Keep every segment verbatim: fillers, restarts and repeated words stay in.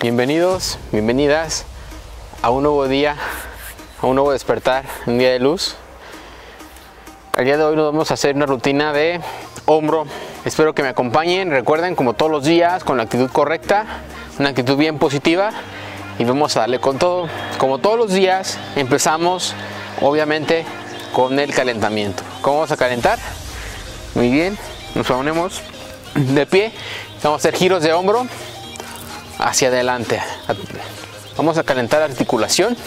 Bienvenidos, bienvenidas a un nuevo día, a un nuevo despertar, un día de luz. El día de hoy nos vamos a hacer una rutina de hombro. Espero que me acompañen. Recuerden, como todos los días, con la actitud correcta, una actitud bien positiva, y vamos a darle con todo. Como todos los días, empezamos obviamente con el calentamiento. ¿Cómo vamos a calentar? Muy bien, nos ponemos de pie, vamos a hacer giros de hombro hacia adelante. Vamos a calentar la articulación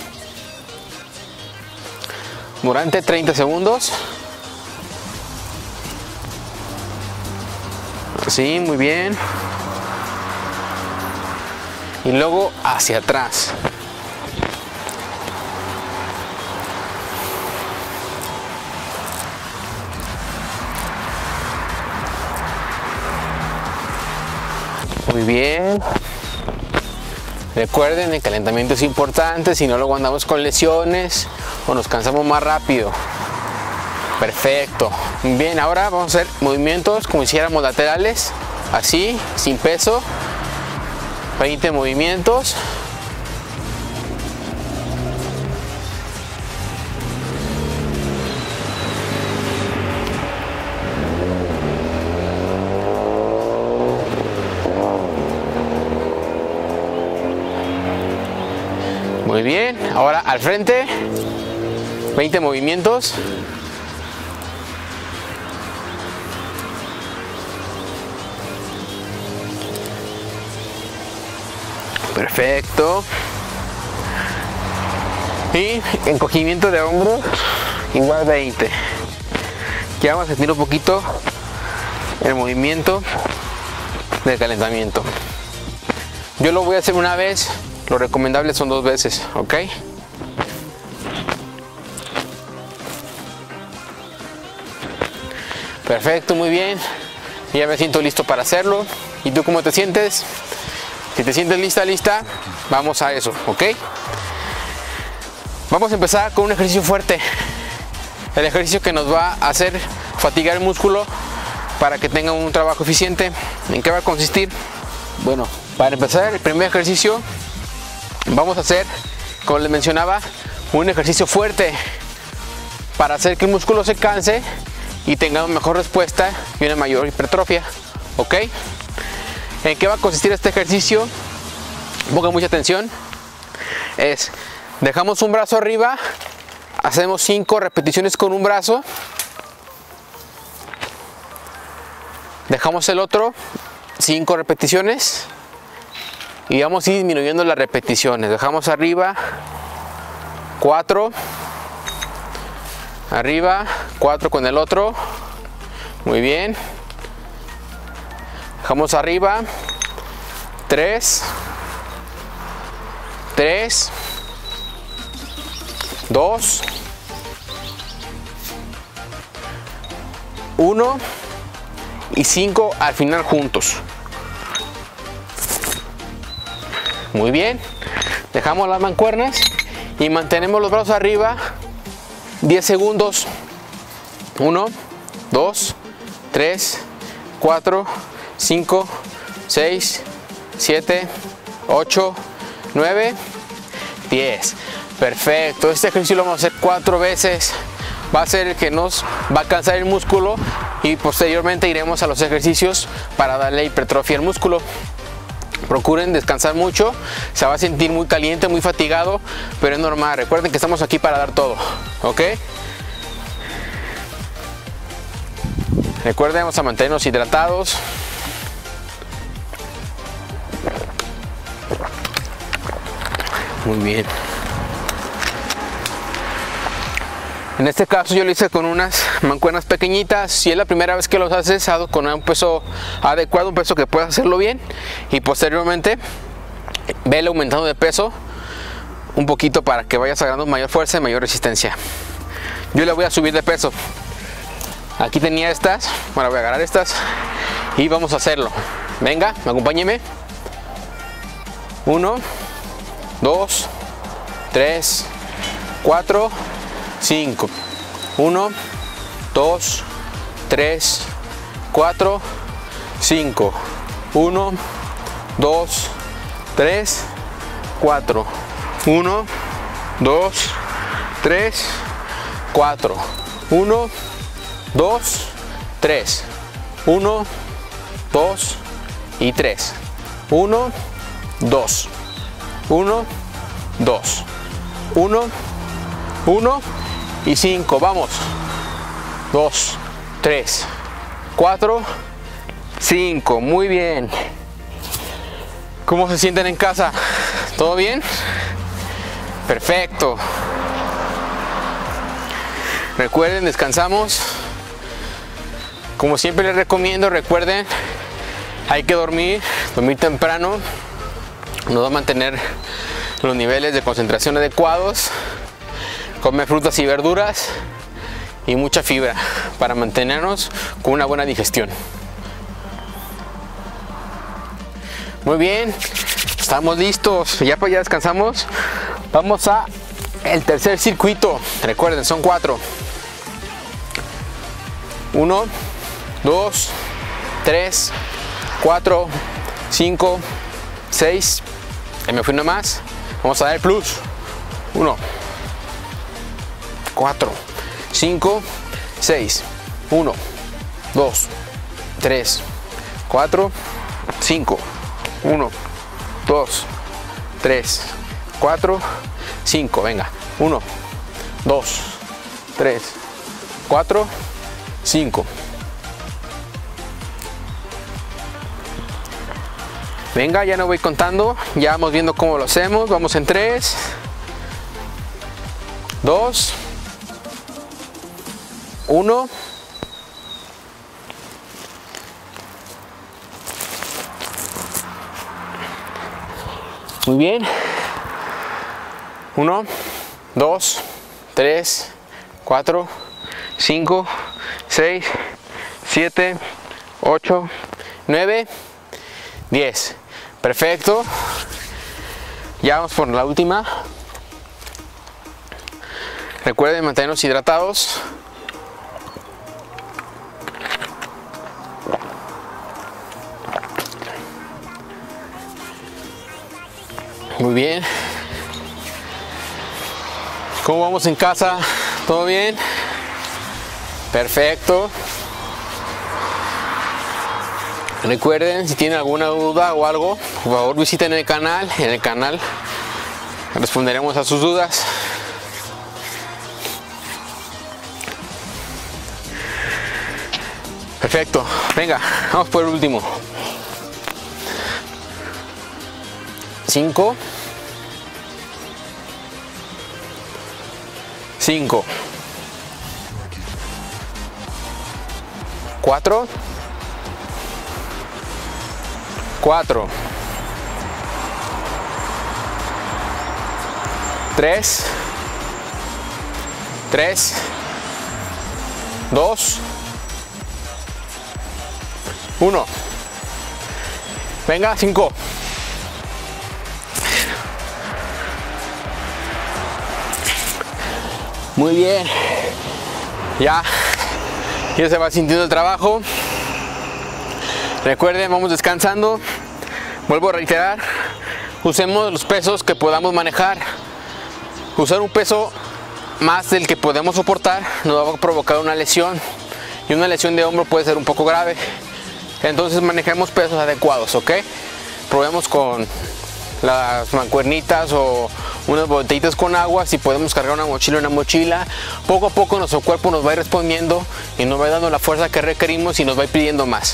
durante treinta segundos. Sí, muy bien. Y luego hacia atrás. Muy bien. Recuerden, el calentamiento es importante, si no luego andamos con lesiones o nos cansamos más rápido. Perfecto. Bien, ahora vamos a hacer movimientos como si hiciéramos laterales, así, sin peso. veinte movimientos. Muy bien, ahora al frente, veinte movimientos. Perfecto. Y encogimiento de hombros, igual veinte. Ya vamos a sentir un poquito el movimiento del calentamiento. Yo lo voy a hacer una vez. Lo recomendable son dos veces, ¿ok? Perfecto, muy bien. Ya me siento listo para hacerlo. ¿Y tú cómo te sientes? Si te sientes lista, lista, vamos a eso, ¿ok? Vamos a empezar con un ejercicio fuerte. El ejercicio que nos va a hacer fatigar el músculo para que tenga un trabajo eficiente. ¿En qué va a consistir? Bueno, para empezar, el primer ejercicio vamos a hacer, como les mencionaba, un ejercicio fuerte para hacer que el músculo se canse y tenga una mejor respuesta y una mayor hipertrofia, ¿ok? ¿En qué va a consistir este ejercicio? Pongan mucha atención. Es, dejamos un brazo arriba, hacemos cinco repeticiones con un brazo, dejamos el otro, cinco repeticiones, y vamos a ir disminuyendo las repeticiones. Dejamos arriba cuatro, arriba cuatro con el otro, muy bien. Dejamos arriba tres, tres, dos, uno y cinco al final juntos. Muy bien, dejamos las mancuernas y mantenemos los brazos arriba diez segundos. uno, dos, tres, cuatro, cinco, seis, siete, ocho, nueve, diez. Perfecto, este ejercicio lo vamos a hacer cuatro veces. Va a ser el que nos va a cansar el músculo y posteriormente iremos a los ejercicios para darle hipertrofia al músculo. Procuren descansar mucho, se va a sentir muy caliente, muy fatigado, pero es normal. Recuerden que estamos aquí para dar todo, ¿ok? Recuerden, vamos a mantenernos hidratados. Muy bien. En este caso yo lo hice con unas mancuernas pequeñitas. Si es la primera vez que los haces, hazlo con un peso adecuado, un peso que puedas hacerlo bien, y posteriormente vele aumentando de peso un poquito para que vayas agarrando mayor fuerza y mayor resistencia. Yo le voy a subir de peso. Aquí tenía estas, bueno, voy a agarrar estas y vamos a hacerlo. Venga, acompáñeme. uno, dos, tres, cuatro, cinco. uno, dos, tres, cuatro, cinco. uno, dos, tres, cuatro. uno, dos, tres, cuatro. uno, dos, tres. uno, dos y tres. uno, dos. uno, dos. uno, uno y cinco. Vamos. dos, tres, cuatro, cinco. Muy bien. ¿Cómo se sienten en casa? ¿Todo bien? Perfecto. Recuerden, descansamos. Como siempre les recomiendo, recuerden, hay que dormir, dormir temprano. Nos va a mantener los niveles de concentración adecuados. Comer frutas y verduras y mucha fibra para mantenernos con una buena digestión. Muy bien, estamos listos. Ya pues ya descansamos. Vamos a el tercer circuito. Recuerden, son cuatro. uno, dos, tres, cuatro, cinco, seis. Ahí me fui una más. Vamos a dar el plus. uno, cuatro, cinco, seis. uno, dos, tres, cuatro, cinco. uno, dos, tres, cuatro, cinco. Venga. uno, dos, tres, cuatro, cinco. Venga, ya no voy contando. Ya vamos viendo cómo lo hacemos. Vamos en tres, dos, uno. Muy bien. uno, dos, tres, cuatro, cinco, seis, siete, ocho, nueve, diez. Perfecto. Ya vamos por la última. Recuerden mantenernos hidratados. Muy bien. ¿Cómo vamos en casa? ¿Todo bien? Perfecto. Recuerden, si tienen alguna duda o algo, por favor visiten el canal. En el canal responderemos a sus dudas. Perfecto. Venga, vamos por el último. cinco, cinco, cuatro, cuatro, tres, tres, dos, uno. Venga, cinco. Muy bien. Ya, ya se va sintiendo el trabajo. Recuerden, vamos descansando. Vuelvo a reiterar, usemos los pesos que podamos manejar. Usar un peso más del que podemos soportar nos va a provocar una lesión, y una lesión de hombro puede ser un poco grave. Entonces manejemos pesos adecuados, ¿ok? Probemos con las mancuernitas o unas botellitas con agua. Si podemos cargar una mochila, una mochila. Poco a poco nuestro cuerpo nos va a ir respondiendo y nos va a ir dando la fuerza que requerimos y nos va a ir pidiendo más.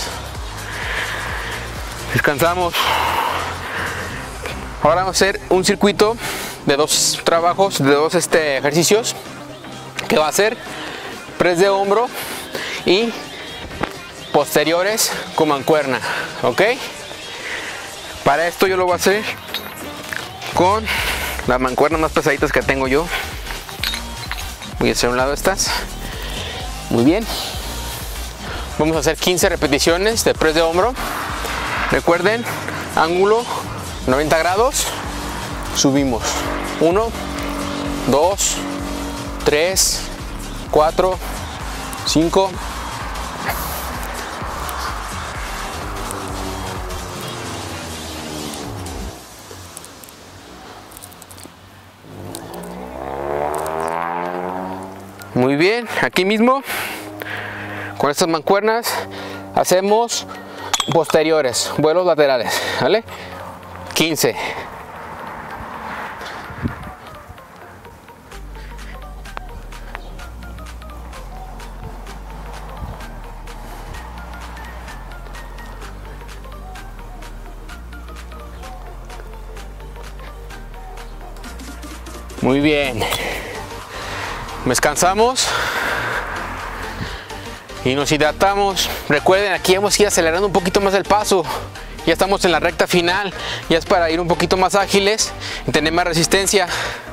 Descansamos. Ahora vamos a hacer un circuito de dos trabajos, de dos este, ejercicios, que va a ser press de hombro y posteriores con mancuerna, ¿ok? Para esto yo lo voy a hacer con las mancuernas más pesaditas que tengo yo. Voy a hacer un lado estas. Muy bien. Vamos a hacer quince repeticiones de press de hombro. Recuerden, ángulo noventa grados. Subimos. uno, dos, tres, cuatro, cinco, Muy bien, aquí mismo con estas mancuernas hacemos posteriores, vuelos laterales, ¿vale? quince. Muy bien. Descansamos y nos hidratamos. Recuerden, aquí vamos a ir acelerando un poquito más el paso. Ya estamos en la recta final, ya es para ir un poquito más ágiles y tener más resistencia.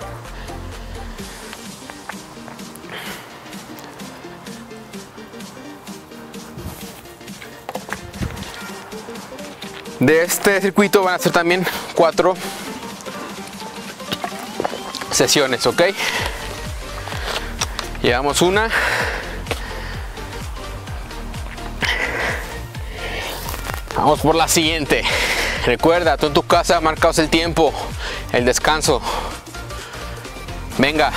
De este circuito van a ser también cuatro sesiones, ¿ok? Llevamos una. Vamos por la siguiente. Recuerda, tú en tu casa marcas el tiempo, el descanso. Venga.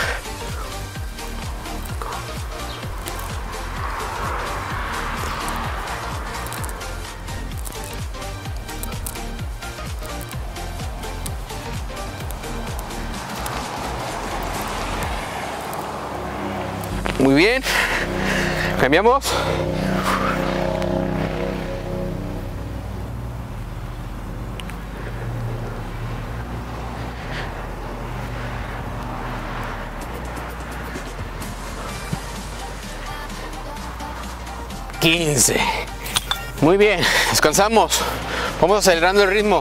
Muy bien. Cambiamos. quince. Muy bien, descansamos. Vamos acelerando el ritmo.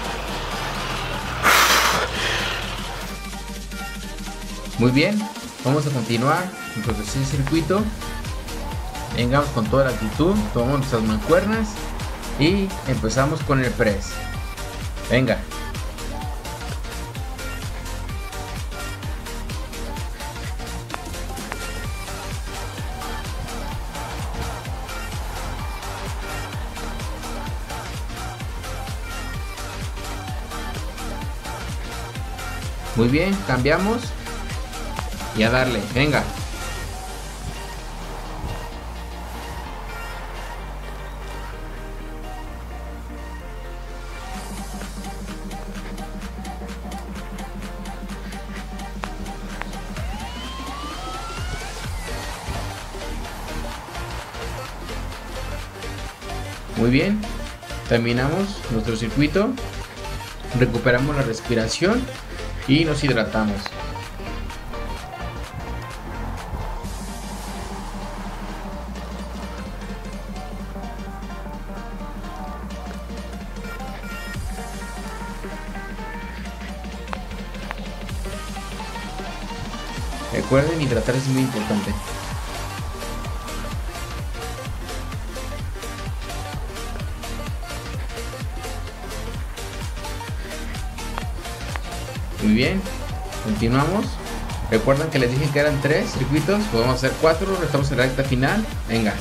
Muy bien, vamos a continuar con nuestro tercer circuito. Vengamos con toda la actitud, tomamos nuestras mancuernas y empezamos con el press. Venga. Muy bien, cambiamos y a darle, venga. Muy bien, terminamos nuestro circuito, recuperamos la respiración y nos hidratamos. Recuerden, hidratar es muy importante. Muy bien, continuamos. Recuerden que les dije que eran tres circuitos, podemos hacer cuatro, estamos en la recta final. Venga.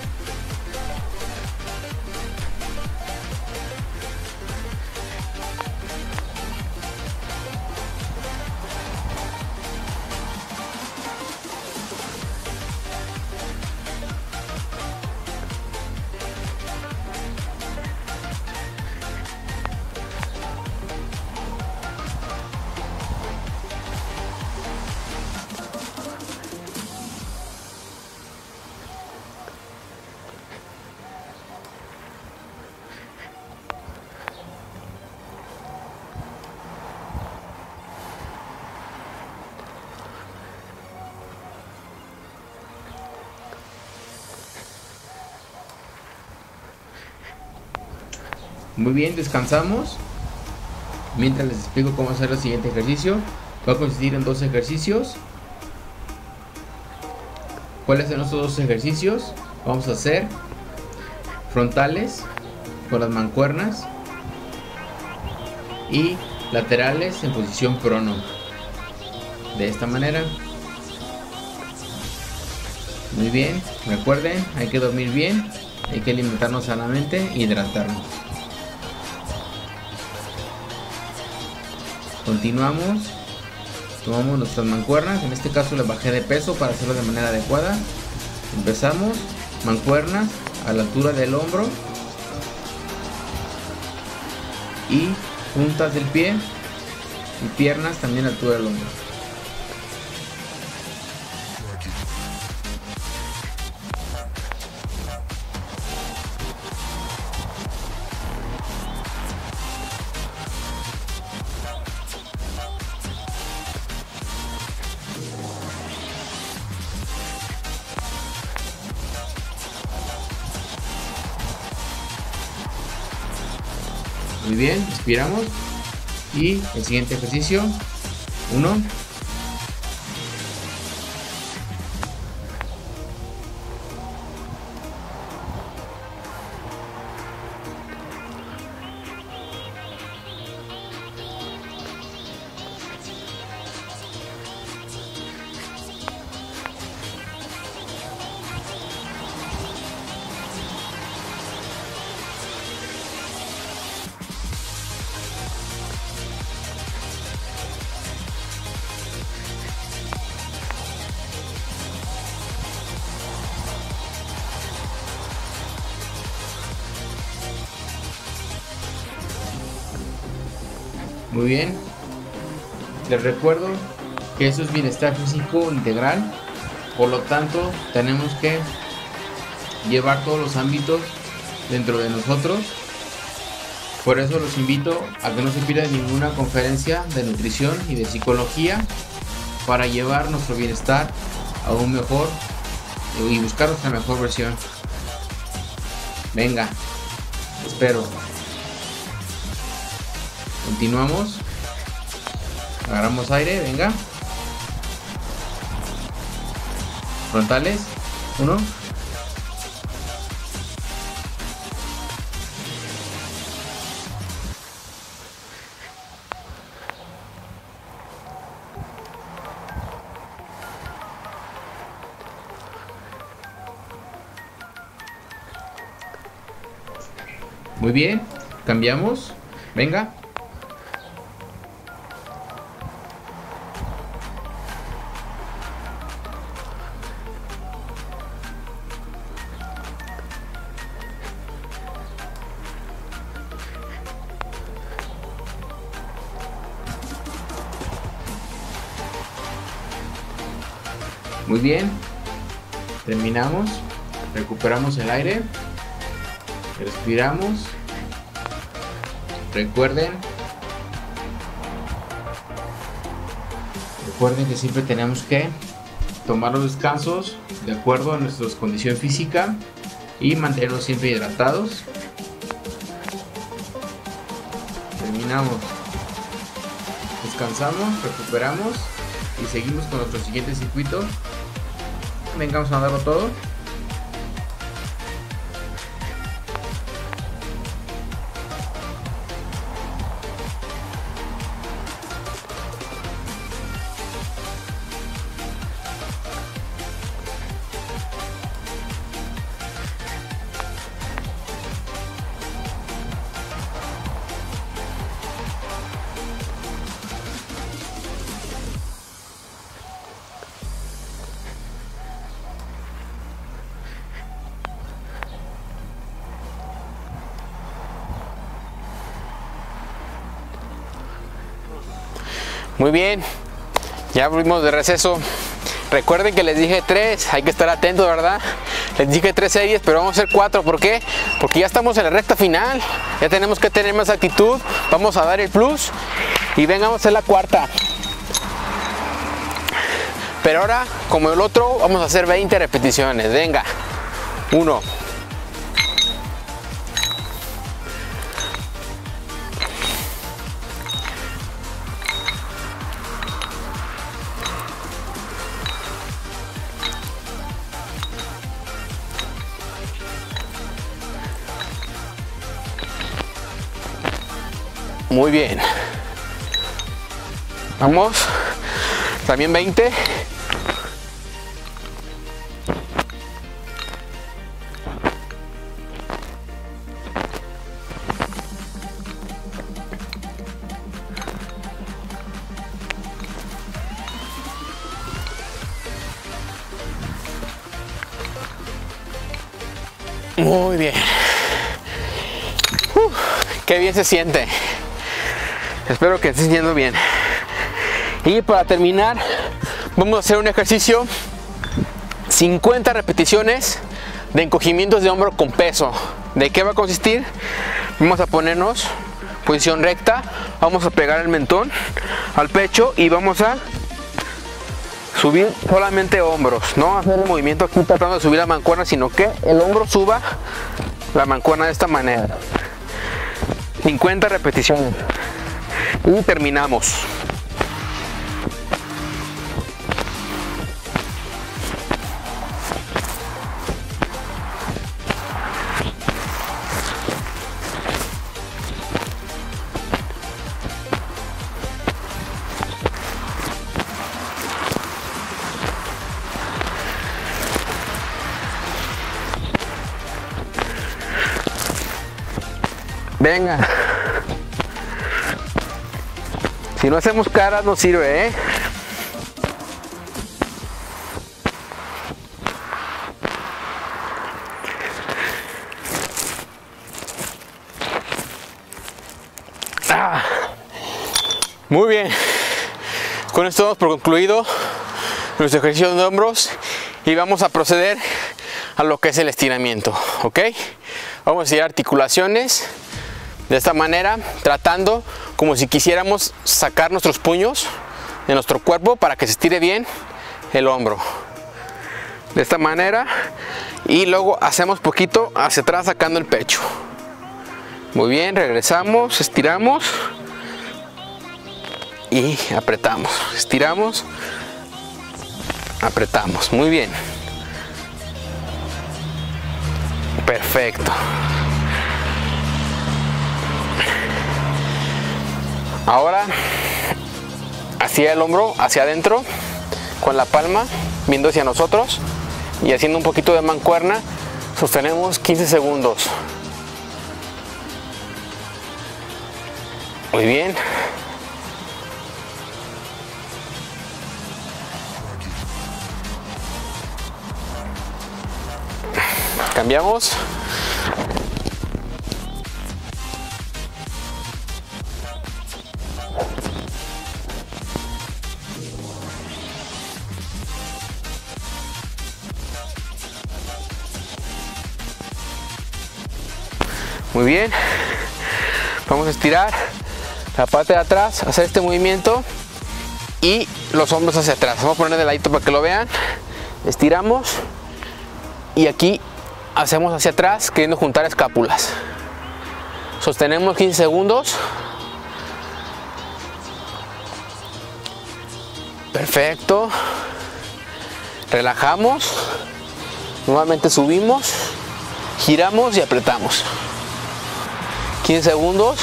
Muy bien, descansamos. Mientras les explico cómo hacer el siguiente ejercicio. Va a consistir en dos ejercicios. ¿Cuáles son estos dos ejercicios? Vamos a hacer frontales con las mancuernas y laterales en posición prono. De esta manera. Muy bien, recuerden, hay que dormir bien, hay que alimentarnos sanamente y hidratarnos. Continuamos Tomamos nuestras mancuernas, en este caso le bajé de peso para hacerlo de manera adecuada. Empezamos, mancuernas a la altura del hombro y puntas del pie y piernas también a la altura del hombro. Muy bien, expiramos y el siguiente ejercicio, uno, muy bien. Les recuerdo que eso es bienestar físico integral, por lo tanto tenemos que llevar todos los ámbitos dentro de nosotros. Por eso los invito a que no se pierdan ninguna conferencia de nutrición y de psicología para llevar nuestro bienestar aún mejor y buscar nuestra mejor versión. Venga, espero. Continuamos. Agarramos aire, venga. Frontales. Uno. Muy bien. Cambiamos. Venga. Muy bien, terminamos, recuperamos el aire, respiramos. Recuerden, recuerden que siempre tenemos que tomar los descansos de acuerdo a nuestra condición física y mantenernos siempre hidratados. Terminamos, descansamos, recuperamos y seguimos con nuestro siguiente circuito. Venga, vamos a darlo todo. Muy bien, ya volvimos de receso. Recuerden que les dije tres, hay que estar atentos, ¿verdad? Les dije tres series, pero vamos a hacer cuatro. ¿Por qué? Porque ya estamos en la recta final, ya tenemos que tener más actitud, vamos a dar el plus y venga, vamos a hacer la cuarta. Pero ahora, como el otro, vamos a hacer veinte repeticiones. Venga, uno. Muy bien. Vamos. También veinte. Muy bien. Uh, qué bien se siente. Espero que esté sintiendo bien. Y para terminar, vamos a hacer un ejercicio, cincuenta repeticiones de encogimientos de hombro con peso. ¿De qué va a consistir? Vamos a ponernos posición recta, vamos a pegar el mentón al pecho y vamos a subir solamente hombros, no hacer el movimiento aquí tratando de subir la mancuerna, sino que el hombro suba la mancuerna de esta manera. cincuenta repeticiones y terminamos. Venga. Si no hacemos caras no sirve, ¿eh? Ah. Muy bien. Con esto damos por concluido nuestro ejercicio de hombros y vamos a proceder a lo que es el estiramiento, ¿ok? Vamos a estirar articulaciones de esta manera, tratando como si quisiéramos sacar nuestros puños de nuestro cuerpo para que se estire bien el hombro. De esta manera, y luego hacemos poquito hacia atrás sacando el pecho. Muy bien, regresamos, estiramos y apretamos. Estiramos, apretamos. Muy bien. Perfecto. Ahora hacia el hombro, hacia adentro, con la palma viendo hacia nosotros y haciendo un poquito de mancuerna, sostenemos quince segundos. Muy bien. Cambiamos. Muy bien, vamos a estirar la parte de atrás, hacer este movimiento y los hombros hacia atrás. Vamos a poner de ladito para que lo vean. Estiramos y aquí hacemos hacia atrás queriendo juntar escápulas. Sostenemos quince segundos. Perfecto. Relajamos. Nuevamente subimos, giramos y apretamos. quince segundos.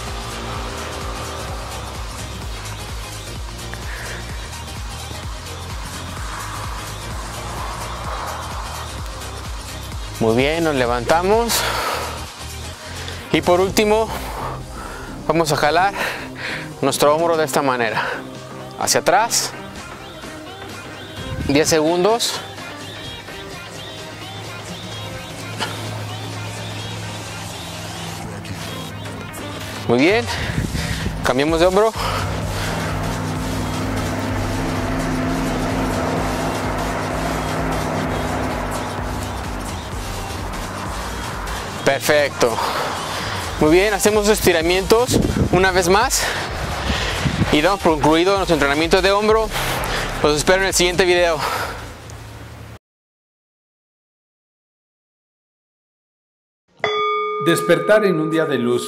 Muy bien, nos levantamos. Y por último, vamos a jalar nuestro hombro de esta manera. Hacia atrás. diez segundos. Muy bien, cambiamos de hombro. Perfecto. Muy bien, hacemos los estiramientos una vez más y damos por concluido nuestro entrenamiento de hombro. Los espero en el siguiente video. Despertar en un día de luz.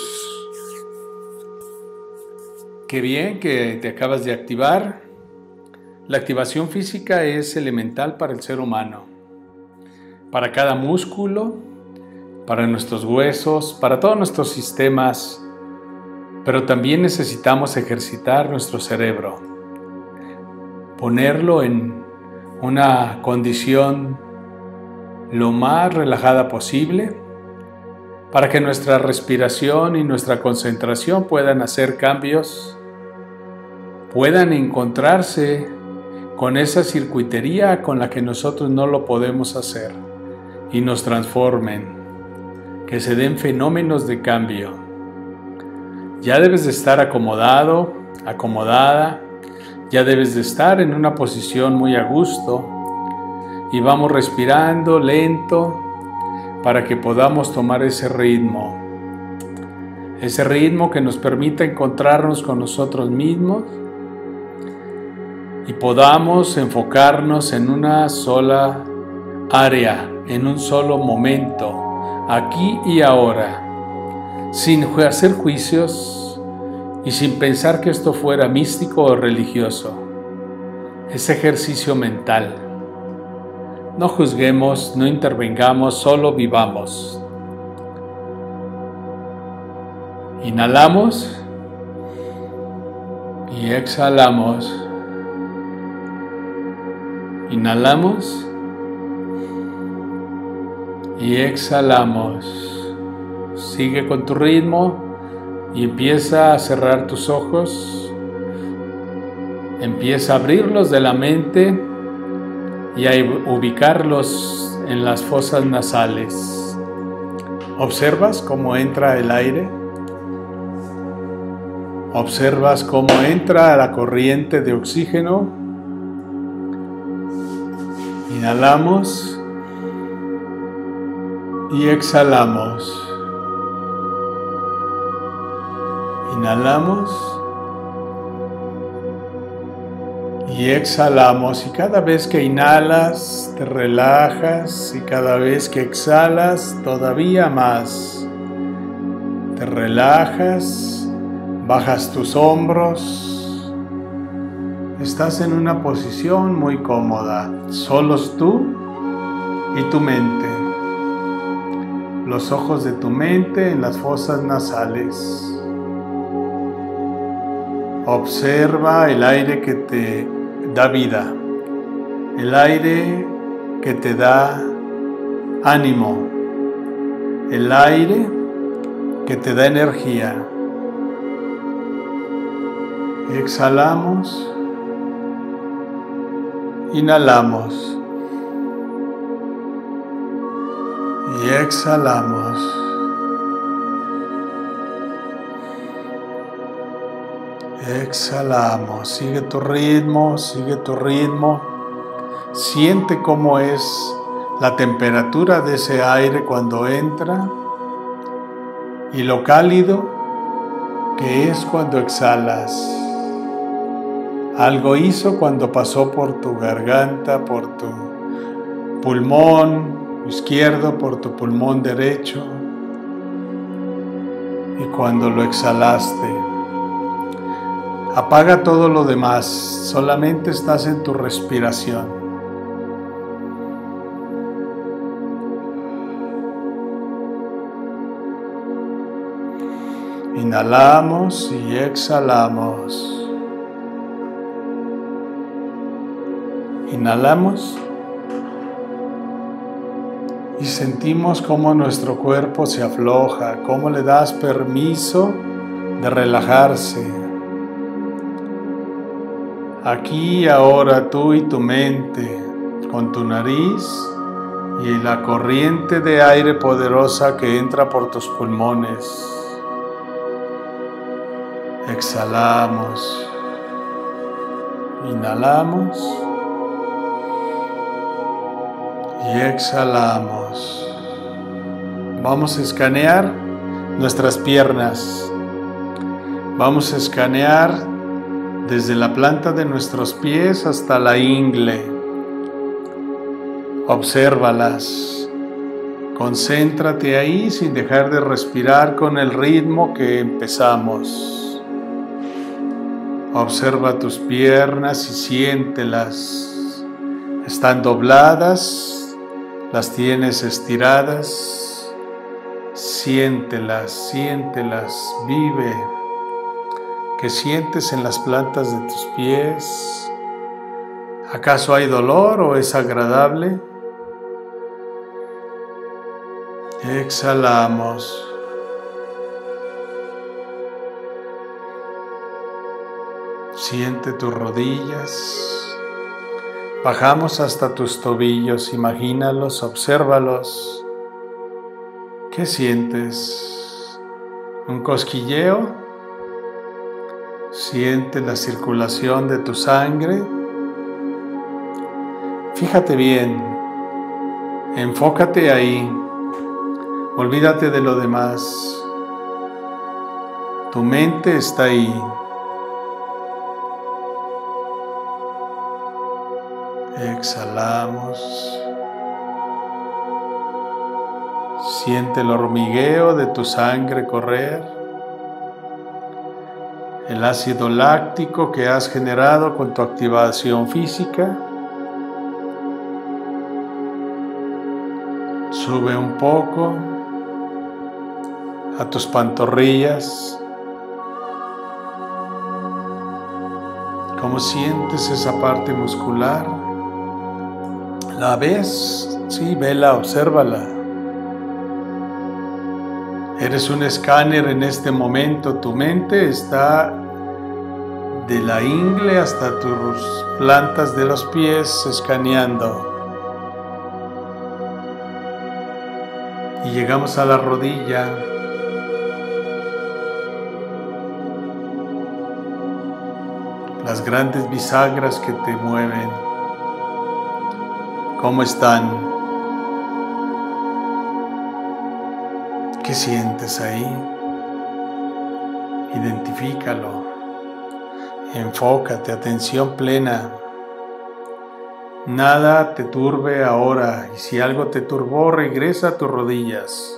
Qué bien que te acabas de activar. La activación física es elemental para el ser humano, para cada músculo, para nuestros huesos, para todos nuestros sistemas, pero también necesitamos ejercitar nuestro cerebro, ponerlo en una condición lo más relajada posible para que nuestra respiración y nuestra concentración puedan hacer cambios, puedan encontrarse con esa circuitería con la que nosotros no lo podemos hacer y nos transformen. que se den fenómenos de cambio. Ya debes de estar acomodado, acomodada, ya debes de estar en una posición muy a gusto y vamos respirando lento para que podamos tomar ese ritmo, ese ritmo que nos permita encontrarnos con nosotros mismos y podamos enfocarnos en una sola área, en un solo momento, aquí y ahora, sin hacer juicios y sin pensar que esto fuera místico o religioso. Es ejercicio mental. No juzguemos, no intervengamos, solo vivamos. Inhalamos y exhalamos. Inhalamos y exhalamos. Sigue con tu ritmo y empieza a cerrar tus ojos. Empieza a abrirlos de la mente y a ubicarlos en las fosas nasales. ¿Observas cómo entra el aire? ¿Observas cómo entra la corriente de oxígeno? Inhalamos y exhalamos. Inhalamos y exhalamos. Y cada vez que inhalas, te relajas. Y cada vez que exhalas, todavía más. Te relajas, bajas tus hombros. Estás en una posición muy cómoda, solos tú y tu mente. Los ojos de tu mente en las fosas nasales. Observa el aire que te da vida, el aire que te da ánimo, el aire que te da energía. Exhalamos. Inhalamos y exhalamos. Exhalamos. Sigue tu ritmo, sigue tu ritmo. Siente cómo es la temperatura de ese aire cuando entra y lo cálido que es cuando exhalas. Algo hizo cuando pasó por tu garganta, por tu pulmón izquierdo, por tu pulmón derecho. Y cuando lo exhalaste, apaga todo lo demás, solamente estás en tu respiración. Inhalamos y exhalamos. Inhalamos y sentimos cómo nuestro cuerpo se afloja, cómo le das permiso de relajarse. Aquí y ahora tú y tu mente, con tu nariz y la corriente de aire poderosa que entra por tus pulmones. Exhalamos. Inhalamos. Y exhalamos. Vamos a escanear nuestras piernas. Vamos a escanear desde la planta de nuestros pies hasta la ingle. Obsérvalas. Concéntrate ahí sin dejar de respirar con el ritmo que empezamos. Observa tus piernas y siéntelas. Están dobladas. Las tienes estiradas, siéntelas, siéntelas, vive. ¿Qué sientes en las plantas de tus pies? ¿Acaso hay dolor o es agradable? Exhalamos. Siente tus rodillas. Bajamos hasta tus tobillos, imagínalos, obsérvalos. ¿Qué sientes? ¿Un cosquilleo? Siente la circulación de tu sangre. Fíjate bien, enfócate ahí, olvídate de lo demás. Tu mente está ahí. Exhalamos. Siente el hormigueo de tu sangre correr, el ácido láctico que has generado con tu activación física. Sube un poco a tus pantorrillas. ¿Cómo sientes esa parte muscular? ¿La ves? Sí, vela, obsérvala. Eres un escáner en este momento. Tu mente está de la ingle hasta tus plantas de los pies escaneando. Y llegamos a la rodilla. Las grandes bisagras que te mueven. ¿Cómo están? ¿Qué sientes ahí? Identifícalo. Enfócate, atención plena. Nada te turbe ahora, y si algo te turbó, regresa a tus rodillas.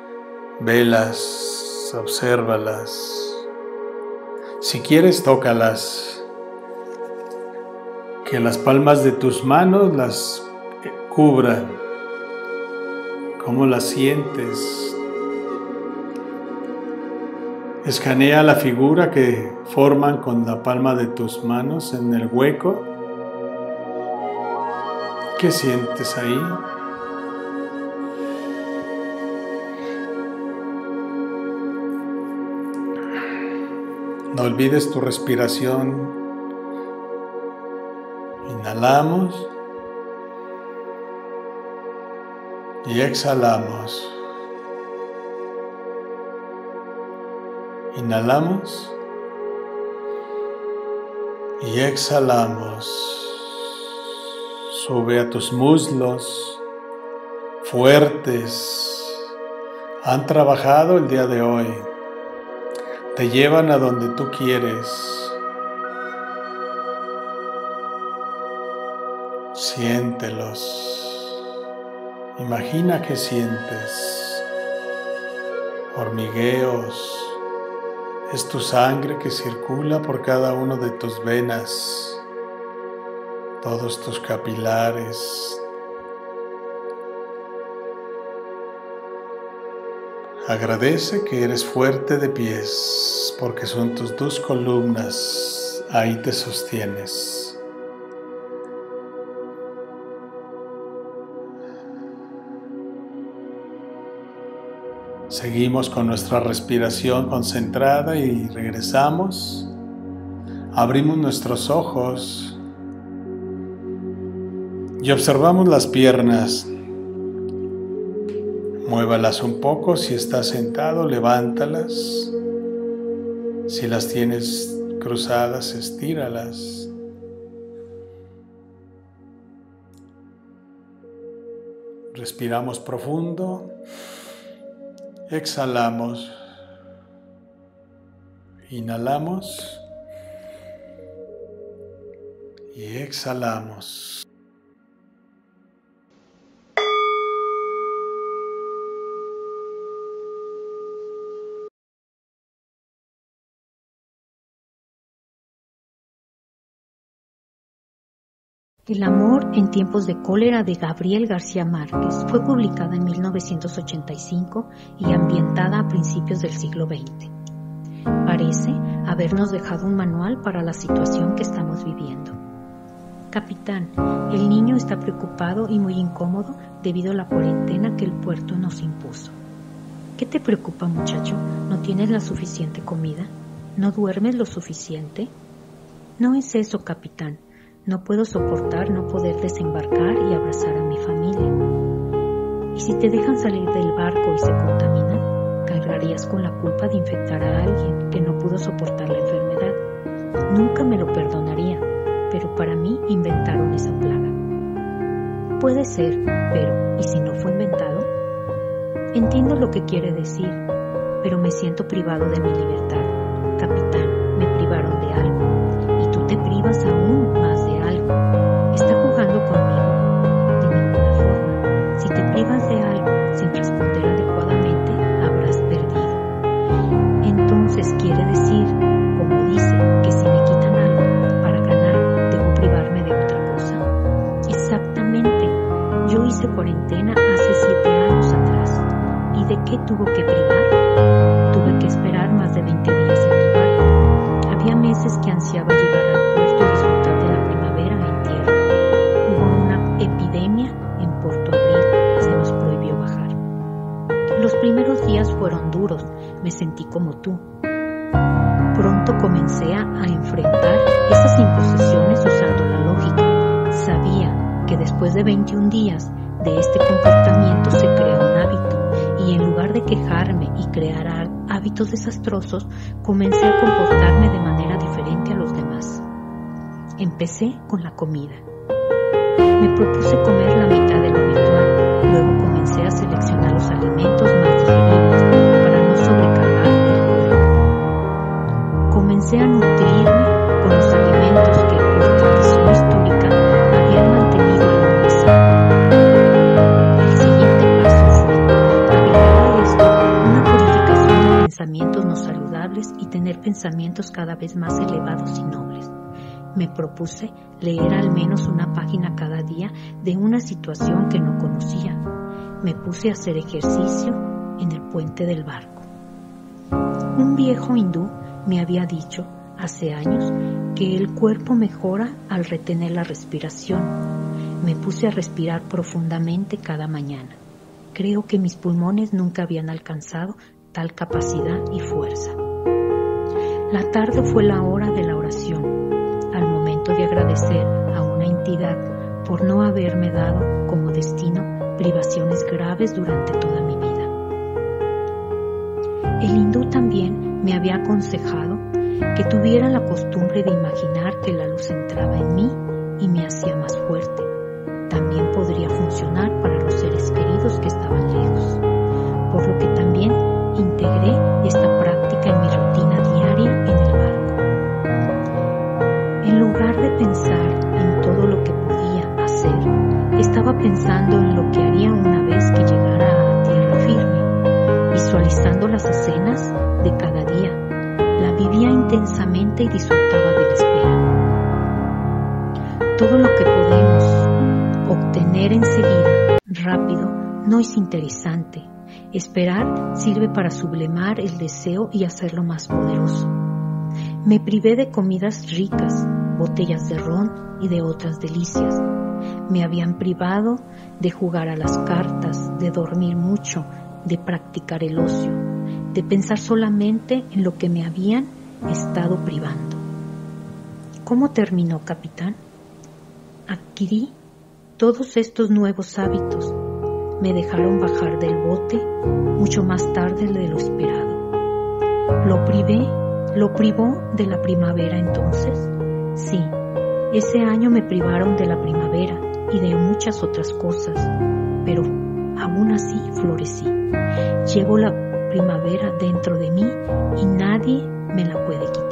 Velas, obsérvalas. Si quieres, tócalas. Que las palmas de tus manos las cubran. ¿Cómo las sientes? Escanea la figura que forman con la palma de tus manos en el hueco. ¿Qué sientes ahí? No olvides tu respiración. Inhalamos y exhalamos. Inhalamos y exhalamos. Sube a tus muslos fuertes. Han trabajado el día de hoy. Te llevan a donde tú quieres. Siéntelos. Imagina que sientes hormigueos. Es tu sangre que circula por cada una de tus venas, todos tus capilares. Agradece que eres fuerte de pies, porque son tus dos columnas, ahí te sostienes. Seguimos con nuestra respiración concentrada y regresamos. Abrimos nuestros ojos y observamos las piernas. Muévalas un poco. Si estás sentado, levántalas. Si las tienes cruzadas, estíralas. Respiramos profundo. Exhalamos. Inhalamos. Y exhalamos. El amor en tiempos de cólera de Gabriel García Márquez fue publicada en mil novecientos ochenta y cinco y ambientada a principios del siglo veinte. Parece habernos dejado un manual para la situación que estamos viviendo. Capitán, el niño está preocupado y muy incómodo debido a la cuarentena que el puerto nos impuso. ¿Qué te preocupa, muchacho? ¿No tienes la suficiente comida? ¿No duermes lo suficiente? No es eso, capitán. No puedo soportar no poder desembarcar y abrazar a mi familia. Y si te dejan salir del barco y se contaminan, cargarías con la culpa de infectar a alguien que no pudo soportar la enfermedad. Nunca me lo perdonaría, pero para mí inventaron esa plaga. Puede ser, pero ¿y si no fue inventado? Entiendo lo que quiere decir, pero me siento privado de mi libertad. Capitán, me privaron de algo, y tú te privas aún más de algo. ¿Está jugando conmigo? De ninguna forma. Si te privas de algo sin responder adecuadamente, habrás perdido. Entonces quiere decir, como dice, que si me quitan algo para ganar, ¿debo privarme de otra cosa? Exactamente. Yo hice cuarentena hace siete años atrás. ¿Y de qué tuvo que privar? Tuve que esperar más de veinte días en el barco. Había meses que ansiaba llegar al puerto y disfrutar de la primavera en tierra. Hubo una epidemia en Puerto Abril. Se nos prohibió bajar. Los primeros días fueron duros. Me sentí como tú. Pronto comencé a enfrentar esas imposiciones usando la lógica. Sabía que después de veintiún días de este comportamiento se crea un hábito. Y en lugar de quejarme y crear hábitos desastrosos, comencé a comportarme de manera diferente a los demás. Empecé con la comida. Me propuse comer la mitad de lo habitual. Luego comencé a seleccionar los alimentos más digeribles para no sobrecargar el cuerpo. Comencé a nutrirme con los alimentos que por tradición histórica habían mantenido al hombre sano. Pensamientos no saludables y tener pensamientos cada vez más elevados y nobles. Me propuse leer al menos una página cada día de una situación que no conocía. Me puse a hacer ejercicio en el puente del barco. Un viejo hindú me había dicho hace años que el cuerpo mejora al retener la respiración. Me puse a respirar profundamente cada mañana. Creo que mis pulmones nunca habían alcanzado tal capacidad y fuerza. La tarde fue la hora de la oración, al momento de agradecer a una entidad por no haberme dado como destino privaciones graves durante toda mi vida. El hindú también me había aconsejado que tuviera la costumbre de imaginar que la luz entraba en mí y me hacía más fuerte. También podría funcionar para los seres queridos que estaban lejos, por lo que también integré esta práctica en mi rutina diaria en el barco. En lugar de pensar en todo lo que podía hacer, estaba pensando en lo que haría una vez que llegara a tierra firme, visualizando las escenas de cada día. La vivía intensamente y disfrutaba de la espera. Todo lo que podemos obtener enseguida, rápido, no es interesante. Esperar sirve para sublimar el deseo y hacerlo más poderoso. Me privé de comidas ricas, botellas de ron y de otras delicias. Me habían privado de jugar a las cartas, de dormir mucho, de practicar el ocio, de pensar solamente en lo que me habían estado privando. ¿Cómo terminó, capitán? Adquirí todos estos nuevos hábitos. Me dejaron bajar del bote mucho más tarde de lo esperado. ¿Lo privé? ¿Lo privó de la primavera entonces? Sí, ese año me privaron de la primavera y de muchas otras cosas, pero aún así florecí. Llevo la primavera dentro de mí y nadie me la puede quitar.